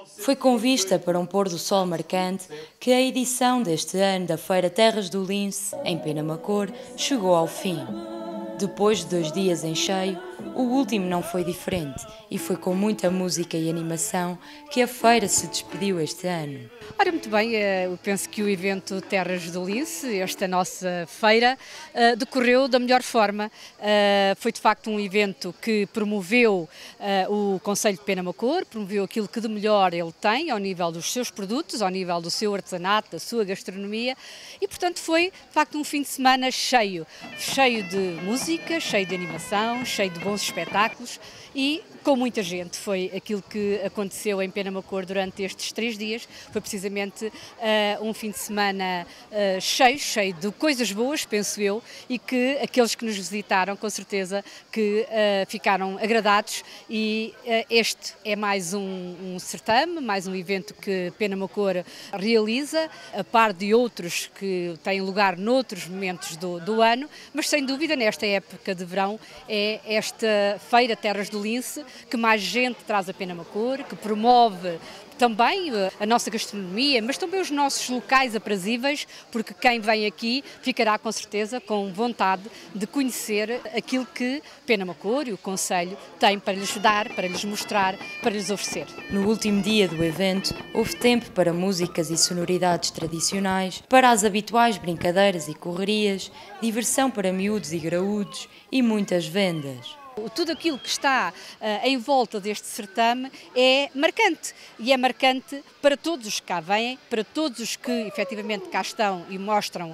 Foi com vista para um pôr do sol marcante que a edição deste ano da Feira Terras do Lince, em Penamacor, chegou ao fim. Depois de 2 dias em cheio, o último não foi diferente e foi com muita música e animação que a feira se despediu este ano. Ora, muito bem, eu penso que o evento Terras do Lince, esta nossa feira, decorreu da melhor forma. Foi de facto um evento que promoveu o Concelho de Penamacor, promoveu aquilo que de melhor ele tem ao nível dos seus produtos, ao nível do seu artesanato, da sua gastronomia e, portanto, foi de facto um fim de semana cheio de música, cheio de animação, cheio de bons espetáculos e com muita gente. Foi aquilo que aconteceu em Penamacor durante estes 3 dias. Foi precisamente um fim de semana cheio de coisas boas, penso eu, e que aqueles que nos visitaram, com certeza, que ficaram agradados. E este é mais um certame, mais um evento que Penamacor realiza, a par de outros que têm lugar noutros momentos do ano, mas sem dúvida nesta época de verão é esta Feira Terras do Lince que mais gente traz a Penamacor, que promove também a nossa gastronomia, mas também os nossos locais aprazíveis, porque quem vem aqui ficará com certeza com vontade de conhecer aquilo que Penamacor e o Concelho têm para lhes dar, para lhes mostrar, para lhes oferecer. No último dia do evento, houve tempo para músicas e sonoridades tradicionais, para as habituais brincadeiras e correrias, diversão para miúdos e graúdos e muitas vendas. Tudo aquilo que está em volta deste certame é marcante e é marcante para todos os que cá vêm, para todos os que efetivamente cá estão e mostram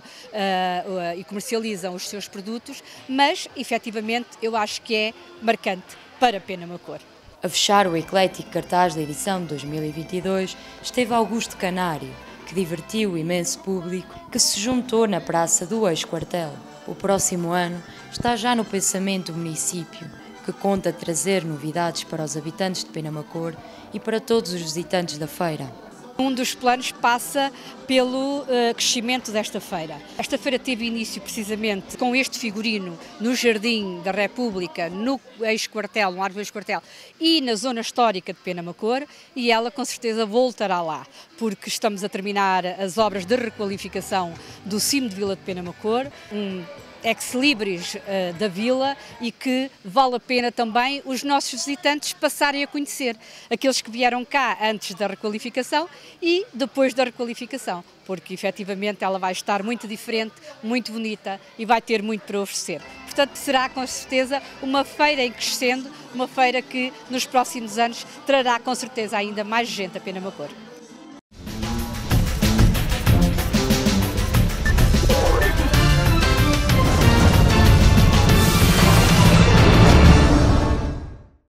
e comercializam os seus produtos, mas efetivamente eu acho que é marcante para Penamacor. A fechar o eclético cartaz da edição de 2022 esteve Augusto Canário, que divertiu o imenso público que se juntou na praça do ex-quartel. O próximo ano está já no pensamento do município, que conta trazer novidades para os habitantes de Penamacor e para todos os visitantes da feira. Um dos planos passa pelo crescimento desta feira. Esta feira teve início precisamente com este figurino no Jardim da República, no ex-quartel, no Largo do ex-quartel e na zona histórica de Penamacor e ela com certeza voltará lá, porque estamos a terminar as obras de requalificação do cimo de Vila de Penamacor, um ex-libris da vila e que vale a pena também os nossos visitantes passarem a conhecer, aqueles que vieram cá antes da requalificação e depois da requalificação, porque efetivamente ela vai estar muito diferente, muito bonita e vai ter muito para oferecer. Portanto, será com certeza uma feira em crescendo, uma feira que nos próximos anos trará com certeza ainda mais gente a Penamacor.